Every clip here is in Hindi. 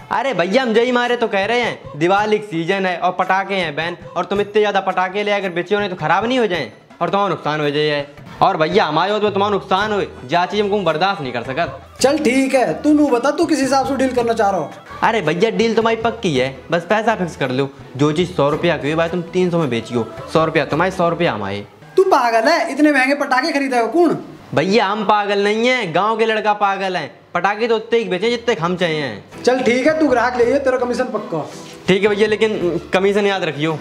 अरे भैया हम जय मारे तो कह रहे हैं, दिवाली का सीजन है और पटाखे हैं बैन, और तुम इतने ज्यादा पटाखे ले अगर बेचे नहीं तो खराब नहीं हो जाए और तुम्हारा नुकसान हो जाए। और भैया हमारे हो तो तुम्हारा नुकसान हो, जा चीज हमको बर्दाश्त नहीं कर सकत। चल ठीक है, तू नू बता तू किस हिसाब से डील करना चाह रहा हो। अरे भैया डील तुम्हारी पक्की है, बस पैसा फिक्स कर लो। जो चीज 100 रुपया की भाई तुम 300 में बेचियो, 100 रुपया तुम्हारे 100 रुपया हमारे। तू पागल है, इतने महंगे पटाखे खरीदेगा कौन? भैया हम पागल नहीं है, गांव के लड़का पागल है। पटाखे तो उतने ही बेचे जितने हम चाहिए। चल ठीक है, तू ग्राहक ले, तेरा कमीशन पक्का। ठीक है भैया, लेकिन कमीशन याद रखियो।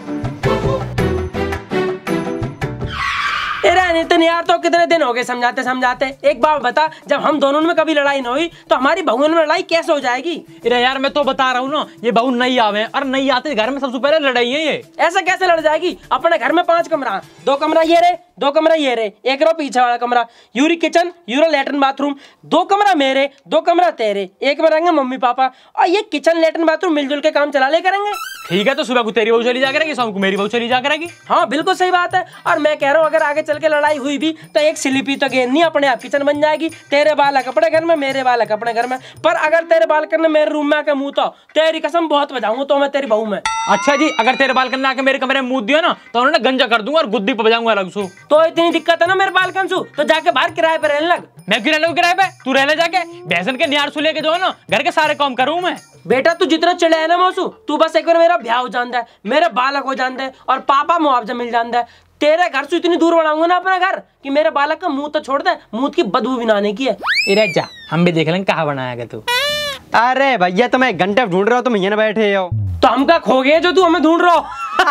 नितिन यार तो कितने दिन हो गए समझाते समझाते। एक बात बता, जब हम दोनों में कभी लड़ाई न हुई तो हमारी बहुओं में लड़ाई कैसे हो जाएगी? अरे यार मैं तो बता रहा हूँ ना, ये बहू नहीं आवे और नहीं आते घर में सबसे पहले लड़ाई है ये। ऐसा कैसे लड़ जाएगी? अपने घर में 5 कमरा, 2 कमरा ये रे, 2 कमरा ये रे, एक रो पीछे वाला कमरा, यूरी किचन, यूरो लेटरिन बाथरूम, 2 कमरा मेरे, 2 कमरा तेरे, एक में रहेंगे मम्मी पापा, और ये किचन लेटरिन बाथरूम मिलजुल के काम चला ले करेंगे। ठीक है, तो सुबह को तेरी बहू चली जा करेगी, शाम को मेरी बहू चली जा करेगी। हाँ बिल्कुल सही बात है। और मैं कह रहा हूँ अगर आगे चल के लड़ाई हुई भी तो एक स्लीपी तो गेंद अपने आप किचन बन जाएगी। तेरे बालक अपने घर में, मेरे बालक अपने घर में। पर अगर तेरे बालक ने मेरे रूम में आके मुंह तो तेरी कसम बहुत बजाऊंगा तो मैं तेरी बहू में। अच्छा जी, अगर तेरे बालकन ने आके मेरे कमरे में मुंह दिया ना तो उन्होंने गंजा कर दूंगा और गुद्दी पे बजाऊंगा अलग सु। तो इतनी दिक्कत है ना मेरे बालकन सु, तो जाके बाहर किराए पे रहने लग। मैं क्यों रहने किराए पे? तू रहने जाके भैंसन के निहार सु लेके जो है ना घर के सारे काम करूँ मैं। बेटा तू जितना चिड़े है ना मौसू, तू बस एक बार मेरा ब्याह हो जाता है, मेरे बालक हो जाते हैं और पापा मुआवजा मिल जाता है। तेरे घर से इतनी दूर बनाऊंगा ना अपना घर कि मेरे बालक का मुंह तो छोड़ दे, मुंह की बदबू भी ना आने की है। अरे जा, हम भी देख लेंगे कहाँ बनाएगा तू। अरे भैया तुम 1 घंटे ढूंढ रहे हो, तुम यहाँ बैठे हो तो हम का खो गए जो तू हमें ढूंढ रहा हो?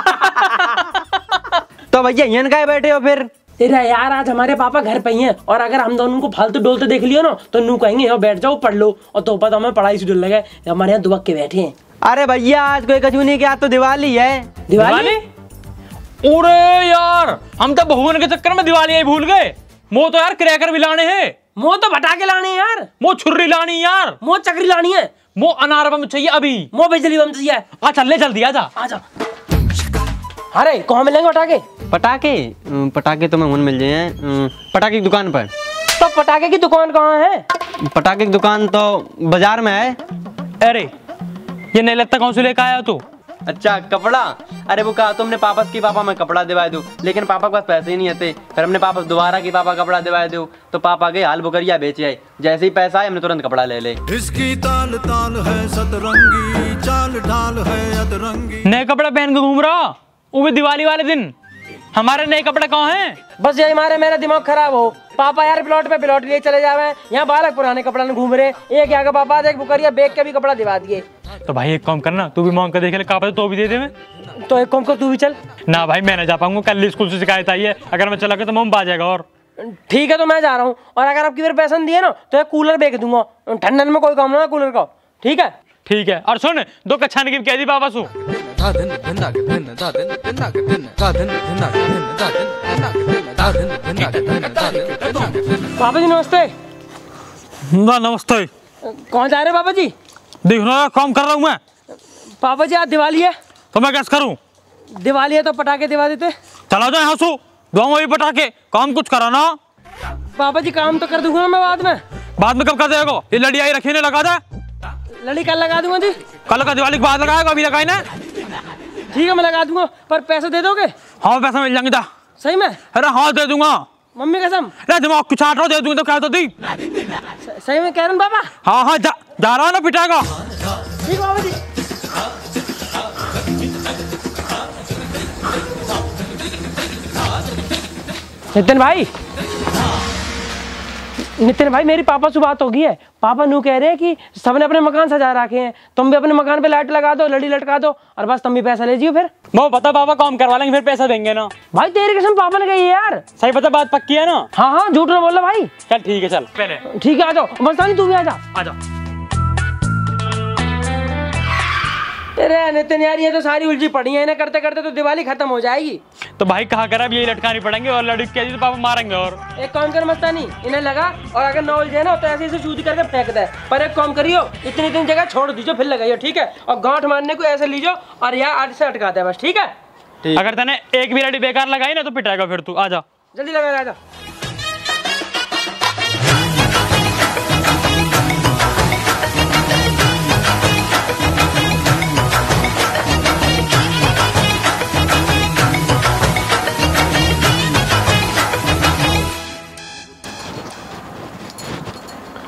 तो भैया यहाँ का बैठे हो फिर? तेरा यार आज हमारे पापा घर पे ही हैं और अगर हम दोनों को फालतू डोलते देख लियो ना तो नू कहेंगे हो बैठ जाओ पढ़ लो, और तो पता हमें पढ़ाई से डर लगे हमारे यहाँ दुबक के बैठे हैं। अरे भैया आज कोई कचू नहीं, क्या तो दिवाली है। दिवाली? अरे यार हम तो बहुवन के चक्कर में दिवाली ही भूल गए। मो तो यार क्रैकर भी लाने हैं, मो तो पटाखे लाने हैं यार, मो छुर्री लानी यार, मो चक्री लानी है, मो अनार बम चाहिए अभी, मो बिजली बम चाहिए। आ चल ले जल्दी आजा। आजा। अरे कहाँ मिलेंगे पटाखे? पटाखे तुम्हें उन मिल जाए पटाखे की दुकान पर। तो पटाखे की दुकान कहाँ है? पटाखे की दुकान तो बाजार में है। अरे ये नहीं लगता कौन से लेकर आया तू? अच्छा कपड़ा? अरे वो कहा तुमने पापा की पापा मैं कपड़ा दिवा दूं, लेकिन पापा के पास पैसे ही नहीं आते। फिर हमने पापा दोबारा की पापा कपड़ा दिवा दूं तो पापा गए हाल बुकरिया बेचे आए। जैसे ही पैसा आए हमने तुरंत कपड़ा ले ले। इसकी ताल ताल है सतरंगी, चाल ढाल है अतरंगी। नए कपड़ा पहन के घूम रहा, वो भी दिवाली वाले दिन। हमारे नए कपड़े कहाँ हैं? बस यही मारे मेरा दिमाग खराब हो। पापा यार प्लॉट पे प्लॉट लिए चले जावे, यहाँ बालक पुराने कपड़ा में घूम रहे। एक यहाँ का पापा एक बुकरिया बेच के भी कपड़ा दिवा दिए। तो भाई एक काम करना, तू भी मांग कर देख ले, कहा तो भी दे दे मैं। तो एक काम कर तू भी चल। ना भाई मैं नहीं जा पाऊंगा, कल स्कूल से शिकायत आई है, अगर मैं चला गया तो मम आ जाएगा। और ठीक है तो मैं जा रहा हूँ, और अगर आपकी फिर पैसा दिए ना तो एक कूलर बेच दूंगा, ठंडन में कोई काम ना कूलर का। ठीक है? ठीक है। और सुन 2 कच्छा की कह दी पापा सु। पापा जी नमस्ते। ना नमस्ते। कौन जा रहे पापा जी? देख ना काम कर रहा हूँ मैं। पापा जी आज दिवाली है। तो मैं कैसे करूँ? दिवाली है तो पटाखे दिवा देते। चला जाए यहाँ सु, दो वही पटाखे, काम कुछ करा ना। पापा जी काम तो कर दूंगा ना मैं बाद में। बाद में कब कर देगा? ये लड़ी आई रखी ने लगा दे। लड़ी कल लगा दूंगा जी। कल का दिवाली के बाद लगाएगा, अभी लगाई ना। ठीक है मैं लगा दूंगा, पर पैसे दे दोगे? हाँ पैसा मिल जाएंगे। सही में? अरे हाँ दे दूंगा। मम्मी कसम? अरे दिमाग कुछ आठ दे दूंगा तो क्या तो दी। सही में कह रहे हैं पापा? हाँ हाँ जा रहा ना पिटाएगा। ठीक बाबा जी। नितिन भाई मेरी पापा से बात होगी है। पापा नू कह रहे हैं कि सबने अपने मकान सजा रखे हैं, तुम भी अपने मकान पे लाइट लगा दो, लड़ी लटका दो, और बस तुम भी पैसा ले जियो। फिर वो पता पापा काम करवा लेंगे, फिर पैसा देंगे ना। भाई तेरी कसम पापा ने कही है यार। सही पता, बात पक्की है ना? हाँ हाँ झूठ ना बोल भाई। चल ठीक है, चल पहले। ठीक है आ जाओ, मस्तानी तू भी आ जा। आ जा। अरे नितिन यार ये तो सारी उलझी पड़ी है, इन्हें करते करते तो दिवाली खत्म हो जाएगी। तो भाई कहा कर अब यही लटकानी पड़ेंगे, और लड़की कह दी तो पापा मारेंगे। और एक काम कर मस्तानी, इन्हें लगा और अगर न उलझे ना तो ऐसे चूदी करके फेंक दे। पर एक काम करियो, इतनी इतनी जगह छोड़ दीजिए फिर लगाइयो। ठीक है? और गांठ मारने को ऐसे लीजिए और यहाँ आठ से अटका दे बस। ठीक है? अगर तने एक भी लड़ी बेकार लगाई ना तो पिटाएगा फिर तू। आ जा जल्दी लगा। आजा।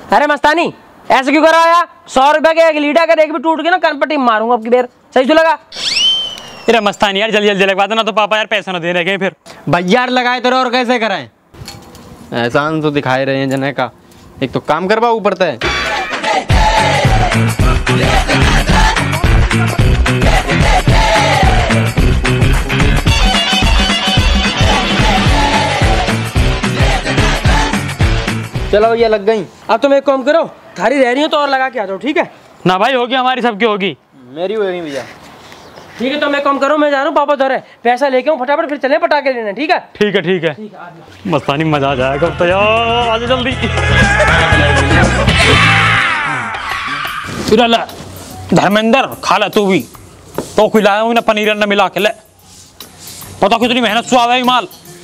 अरे मस्तानी ऐसे क्यों करा यार? 100 रुपए के एक लीडर अगर एक भी टूट गया ना कनपट्टी मारूंगा आपकी बेर। सही तो लगा? अरे मस्तानी यार जल्दी जल्दी लगवा देना, तो पापा यार पैसा ना दे रहे फिर। भैया यार लगाए तो रहो और कैसे कराएं? एहसान तो दिखाए रहे हैं जने का, एक तो काम करवा ऊपर तय। चलो भैया लग गई। अब तुम एक काम करो, थारी रह रही हो तो और लगा के आ जाओ, ठीक है? ना भाई होगी, हमारी सबकी होगी। मेरी होगी भैया। ठीक है तो मैं काम करो, मैं जा रहा हूँ पापा धरे, पैसा लेके हूँ फटाफट, फिर चले पटाखे लेने। ठीक है? ठीक है ठीक है। मस्तानी मजा आ जाएगा तो यार, आजा जल्दी। फिर अल्लाह धर्मेंद्र खा ले तू भी, तो खिलाया हूँ ना पनीर न मिला के ले, पता कितनी मेहनत से आवा है माल।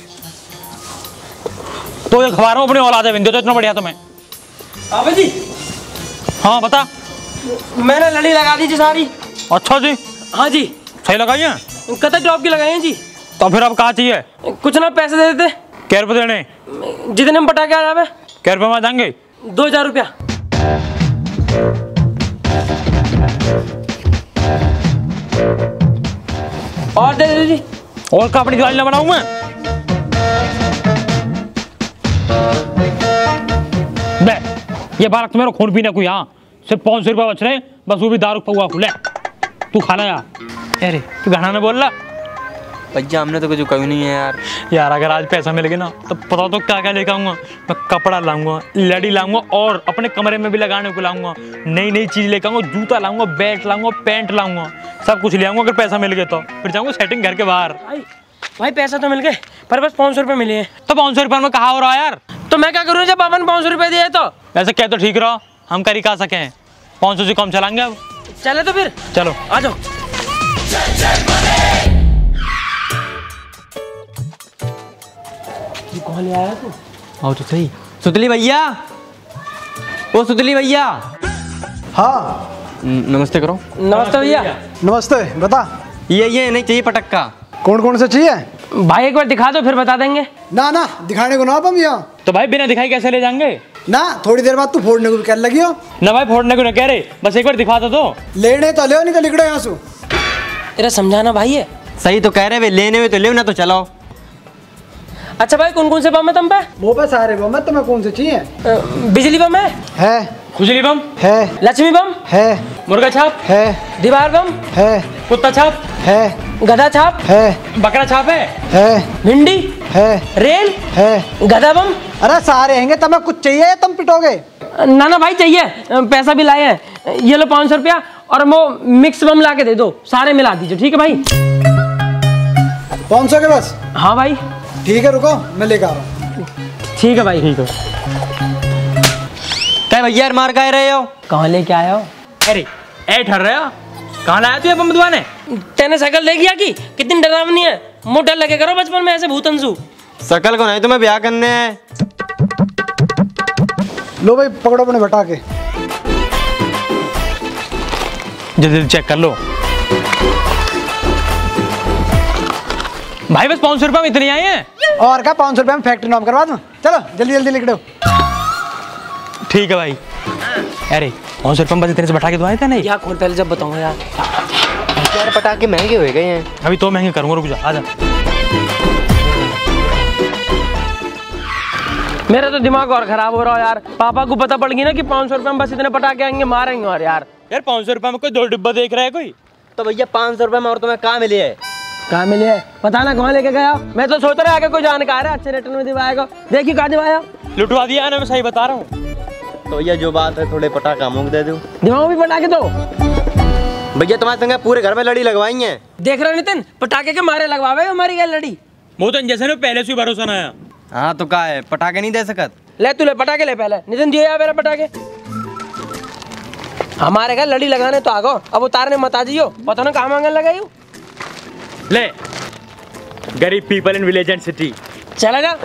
तो ये खबरों अपने औलाद बिंदु तो इतना बढ़िया तुम्हें। पापा जी। हाँ बता। मैंने लड़ी लगा दी जी सारी। अच्छा जी। हाँ जी। सही लगाई है? कतई टॉप की लगाई है जी। तो फिर अब कहाँ चाहिए? कुछ ना पैसे दे देते। क्या रुपये देने? जितने में पटाखे आ जावे। क्या रुपये में आ जाएंगे? 2000 रुपया। और दे दे जी। और का अपनी दिवाली ना बनाऊं मैं? बे ये बालक तो मेरा खून पीने को यहाँ सिर्फ 500 रुपये बच रहे, बस वो भी दारू पौवा खुले। तू खा ला यार। अरे तू घाना में बोल रहा? भैया हमने तो कुछ कहीं नहीं है यार। यार अगर आज पैसा मिल गया ना तो पता तो क्या क्या लेकर आऊँगा मैं। कपड़ा लाऊंगा, लड़ी लाऊंगा, और अपने कमरे में भी लगाने को लाऊंगा। नई नई चीज़ लेकर आऊँगा, जूता लाऊंगा, बैट लाऊंगा, पैंट लाऊंगा, सब कुछ ले आऊँगा। अगर पैसा मिल गया तो फिर जाऊँगा सेटिंग घर के बाहर। भाई पैसा तो मिल गए पर बस 500 रुपये मिले हैं। तो 500 रुपये में कहा हो रहा है यार? तो मैं क्या करूँ जब पापा ने 500 रुपये दिए तो? ऐसे क्या तो ठीक रहो, हम कर ही कहा सके हैं। 500 से कम चलाएंगे अब। चले तो फिर चलो आ जाओ। कौन ले आया तू? आओ तो सही। सुतली भैया, ओ सुतली भैया। हाँ नमस्ते करो। नमस्ते भैया। नमस्ते, बता। ये नहीं चाहिए पटक्का। कौन कौन से चाहिए? भाई एक बार दिखा दो फिर बता देंगे। ना ना दिखाने को ना हम यहाँ। तो भाई बिना दिखाई कैसे ले जाएंगे? ना थोड़ी देर बाद तू फोड़ने को भी कह लगी हो। ना भाई फोड़ने को ना कह रहे, बस एक बार दिखा दो तो। लेने तो ले, नहीं तो लिखड़ो यहाँ से। तेरा समझाना भाई है। सही तो कह रहे वे, लेने में तो ले ना तो चलाओ। अच्छा भाई कौन कौन से बम है तुम पे? वो पे सारे बम है, तुम्हें कौन से चाहिए? बिजली बम है। खुजली बम है। लक्ष्मी बम है। मुर्गा छाप है। दीवार बम है। कुत्ता छाप है। गधा छाप है। बकरा छाप है। भिंडी है। रेल है। गधा बम। अरे सारे हैंगे, तुम्हें कुछ चाहिए या तुम पिटोगे? ना ना भाई चाहिए, पैसा भी लाए हैं। ये लो 500 रुपया और वो मिक्स बम ला के दे दो, सारे मिला दीजिए। ठीक है भाई? 500 के बस? हाँ भाई। ठीक है रुको मैं लेकर आ रहा हूँ। ठीक है भाई। ठीक है। क्या भैया यार मार का रहे हो? कहाँ लेके आया हो? अरे ए ठहर रहा है, कहाँ लाया तू ये बम दुआने? तेने शकल देखी की कितनी डरावनी है। मुँह डर लगे करो बचपन में ऐसे भूतंसू। शकल को नहीं तुम्हें ब्याह करने है। लो भाई पकड़ो अपने बटा के। जल्दी चेक कर लो भाई। बस 500 रुपये में इतने आए हैं। और क्या 500 रुपये में फैक्ट्री नाम करवा दूँ? चलो जल्दी जल्दी लिख दो। ठीक है भाई। अरे 500 रुपये में बस इतने से बैठा के तो आए थे नहीं? क्या खोल पहले जब बताऊंगा यार। यार पटाखे महंगे हो गए हैं। अभी तो महंगे करूँगा, रुक जा आजा। मेरा तो दिमाग और खराब हो रहा है यार। पापा को पता पड़ गई ना कि 500 रुपये में बस इतने पटाखे आएंगे, मारेंगे। और यार 500 रुपये में कोई 2 डिब्बा देख रहा है कोई? तो भैया 500 रुपये में और तुम्हें कहाँ मिली है? कहाँ मिले है पता ना, कहाँ लेके गया। मैं तो सोच रहा आगे कोई जानकार है अच्छे रेट में दिवाएगा। देखिए कहाँ दिवाया। लुटवा दिया ना, मैं सही बता रहा हूँ। तो भैया जो बात है थोड़े पटाखा मुँह दे दूँ। दिमाग भी पटाखे दो। भैया तुम्हारे संग पूरे घर में लड़ी लगवाई है। देख रहे नितिन, पटाखे के मारे लगवावे हमारी क्या लड़ी। वो तो जैसे ने पहले से ही भरोसा ना आया। हाँ तो क्या है, पटाखे नहीं दे सकत? ले तू ले पटाखे ले पहले। नितिन दिए यार मेरा पटाखे। हमारे घर लड़ी लगाने तो आगो, अब उतारने मत आ जियो। पता ना कहाँ मांगने लगाई। ले गरीब people in village and city. चला जा।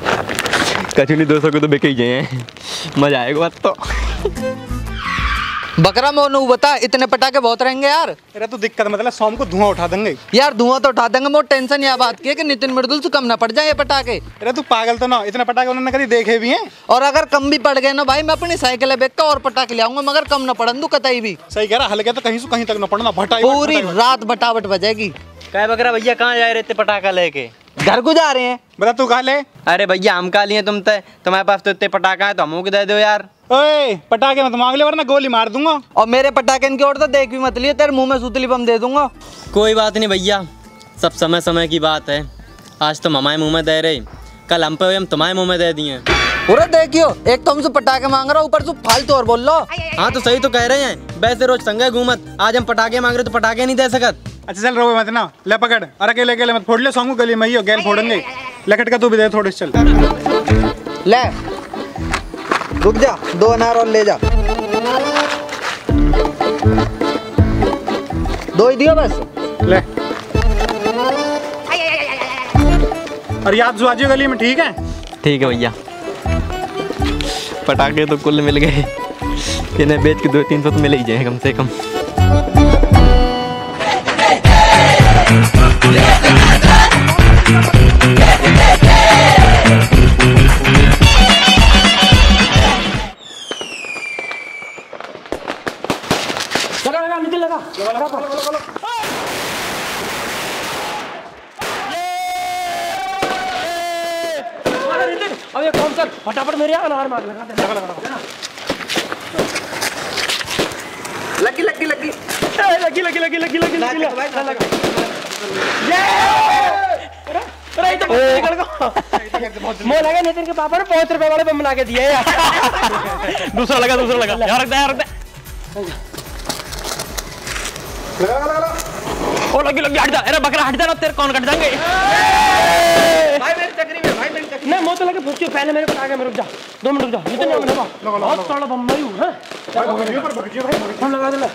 कचौनी 200 को तो बिके ही हैं। मजा आएगा बात तो। बकरा मोनू बता, इतने पटाखे बहुत रहेंगे यार। अरे तो दिक्कत मतलब शाम को धुआं उठा देंगे यार। धुआं तो उठा देंगे, मोट टेंशन यह बात की है कि नितिन मृदुल से कम ना पड़ जाए ये पटाखे। अरे तू पागल तो ना, इतने पटाखे उन्होंने कभी देखे भी हैं। और अगर कम भी पड़ गए ना भाई, मैं अपनी साइकिल बेच कर और पटाखे ले आऊंगा, मगर कम ना पड़न दू कतई भी। सही कह रहा, हल्के तो कहीं से कहीं तक ना पड़ना, भटाई पूरी रात बटावट बजेगी। क्या बकरा भैया कहाँ जा रहे थे पटाखा लेके? घर को जा रहे हैं। बता तू खा ले। अरे भैया हम का लिए तुम्हारे पास तो इतने पटाखा है तो हमको दे दो यार। ओए पटाखे मत मांग ले वरना गोली मार दूंगा। और मेरे पटाखे की ओर तो देख भी मत लिए, तेरे मुंह में सूतली बम दे दूंगा। कोई बात नहीं भैया, सब समय समय की बात है। आज तुम हमारे मुंह में दे रहे, कल हम पे हुए हम तुम्हारे मुंह में दे दिए। पूरा देखियो, एक तो हमसे पटाखे मांग रहा, ऊपर से फालतू और बोल लो। हाँ तो सही तो कह रहे हैं, वैसे रोज संगे घूमत, आज हम पटाखे मांग रहे तो पटाखे नहीं दे सकत। अच्छा चल रो मत ना, ले पकड़। अरे अकेले अकेले मत फोड़ ले, सॉन्ग गली में ही गैल फोड़ेंगे। लकट का तू भी दे थोड़े से, चल ले रुक जा, 2 अनार और ले जा। 2 ही दियो बस। ले। और याद जो आजियो गली में, ठीक है? ठीक है भैया। पटाखे तो कुल मिल गए, इन्हें बेच के 200-300 तो मिल ही जाए कम से कम। लगा निकल लगा। अब ये कौन सर फटाफट मेरे अनार मार लगा दे। लगी लगी लगी लगी लगी लगी लगी लगी लगी लगा। ये अरे तो निकल गया। मोह लगा नितिन के पापा ने 5 रुपए वाले बम बना के दिए यार। दूसरा लगा यहाँ रख दे। ओ लगी हट जा। अरे बकरा हट जा ना, तेरे कौन कट जाएंगे। भाई मेरी चक्री में, भाई मेरी चक्री। नहीं मोह तो लगे पूछियो, पहले मेरे पटाखे में रुक जा, 2 मिनट रुक जा। नितिन बहुत सारा बम भाई है। हम लगा दे।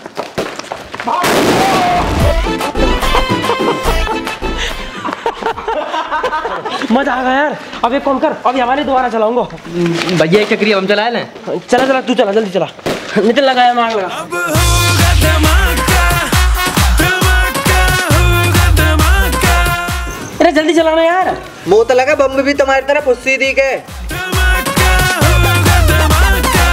मजा आ गया यार। अब एक कौन कर, अभी हमारे दोबारा चलाऊंगा। भैया एक चक्री हम चलाए लें। चला तू चला, जल्दी चला। नितिन लगाया मांग लगा। अब होगा धमाका, धमाका होगा धमाका, अरे जल्दी चलाना यार। मुंह तो लगा बम भी तुम्हारी तरफ फुस्सी दी के। धमाका होगा धमाका।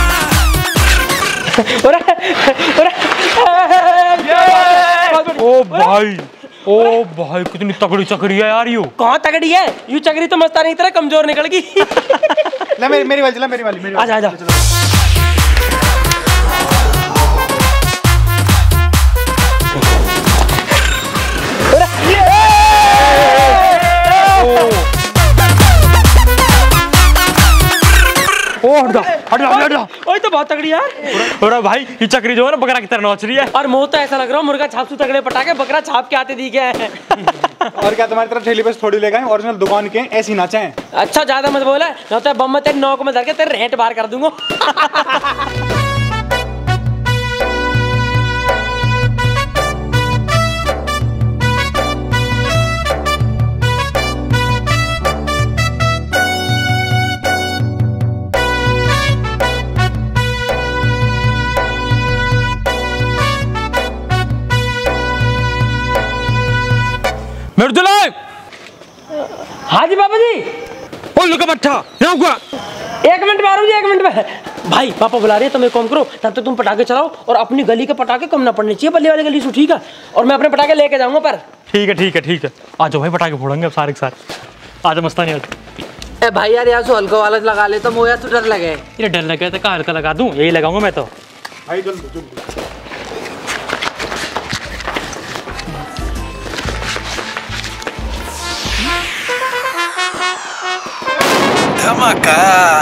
ओ भाई कितनी तगड़ी चक्री है यार। यू कहाँ तगड़ी है, यू चक्री तो मस्तानी की तरह कमजोर निकल गई। ले मेरी वाली चला, मेरी वाली। आजा आजा। हट जा। ओए तो बहुत तगड़ी यार। अरे भाई ये चक्री जो है ना बकरा की तरह नोच रही है। और मुंह तो ऐसा लग रहा है मुर्गा छाप से तगड़े पटाखे बकरा छाप के आते दिखे हैं। और क्या तुम्हारी तरफ ठेली पे थोड़ी ले गए, ओरिजिनल दुकान के ऐसी नाचे हैं। अच्छा ज्यादा मत बोला, न तो बम में तेरे नौक में धर के तेरे रेट बार कर दूंगा। हाँ जी पापा जी। एक मिनट में आ रहा हूँ जी, 1 मिनट में। भाई पापा बुला रहे हैं, तुम एक काम करो, तब तक तुम पटाखे चलाओ और अपनी गली के पटाखे कम ना पड़ने चाहिए, बल्ले वाली गली से, ठीक है? और मैं अपने पटाखे लेके जाऊंगा पर। ठीक है। आ जाओ भाई, पटाखे फोड़ेंगे अब सारे के सारे। आ जाओ मस्तानी। ए भाई यार यहाँ से हल्का वाला लगा ले तो मुझे तो डर लगे। ये डर लगे तो कहाँ हल्का लगा दूं, यही लगाऊंगा मैं तो। भाई जल्दी। धमाका।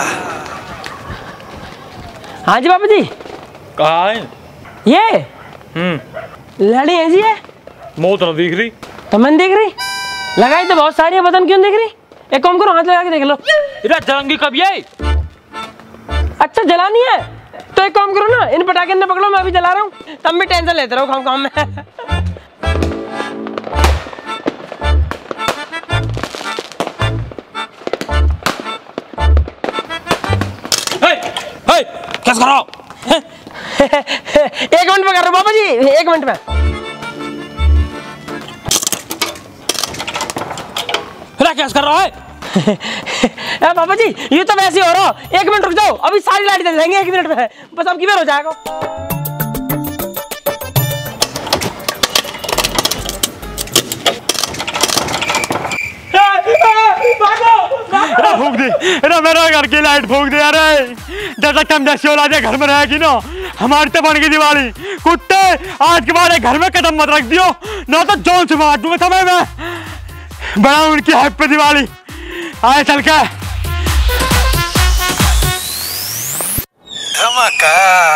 हाँ जी पापा जी। कहाँ है? ये लड़ी है जी, ये मौत ना दिख रही तो मैंने देख रही, लगाई तो बहुत सारी है, बदन क्यों देख रही? एक काम करो, हाथ लगा के देख लो। जलाऊंगी कब ये? अच्छा जलानी है तो एक काम करो ना, इन पटाखे ने पकड़ो, मैं अभी जला रहा हूँ, तब भी टेंशन लेते रहो काम में। कैसे कराओ? 1 मिनट में कर रहा हूँ बाबा जी, 1 मिनट में। क्या कर रहा है? बाबा जी ये तो वैसे हो रहा, 1 मिनट रुक जाओ, अभी सारी लाइट जल जाएंगे 1 मिनट में, बस अब किधर हो जाएगा। फूक दे, मेरा घर की लाइट फूक दे। अरे जैसा कम जैसी औलादे घर में रहेगी ना, हमारी तो बन गई दिवाली। कुत्ते आज के बाद घर में कदम मत रख दियो, ना तो जोन से मार दूंगा समय में। बड़ा उनकी हैप्पी दिवाली। आए चल के धमाका।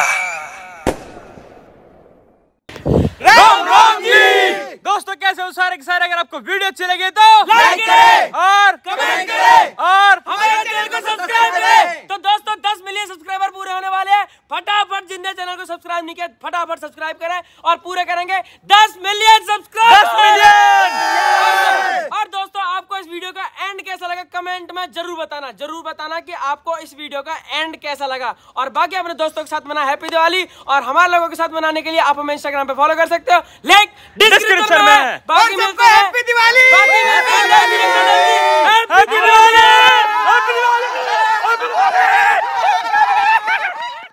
राम राम जी दोस्तों, कैसे हो सारे के सारे? अगर आपको वीडियो अच्छी लगे तो लाइक करें और कमेंट करें और हमारे चैनल को सब्सक्राइब करें। तो दोस्तों 10 मिलियन सब्सक्राइबर पूरे होने वाले हैं, फटाफट जिनने चैनल को सब्सक्राइब नहीं किया फटाफट सब्सक्राइब करें और पूरे करेंगे 10 मिलियन सब्सक्राइब। 10 मिलियन। और दोस्तों आपको इस वीडियो का एंड कैसा लगा कमेंट में जरूर बताना कि आपको इस वीडियो का एंड कैसा लगा। और बाकी अपने दोस्तों के साथ मना हैप्पी दिवाली, और हमारे लोगों के साथ मनाने के लिए आप हमें इंस्टाग्राम पे फॉलो कर सकते हो, लिंक डिस्क्रिप्शन में। बाकी मिलते हैं, हैप्पी दिवाली।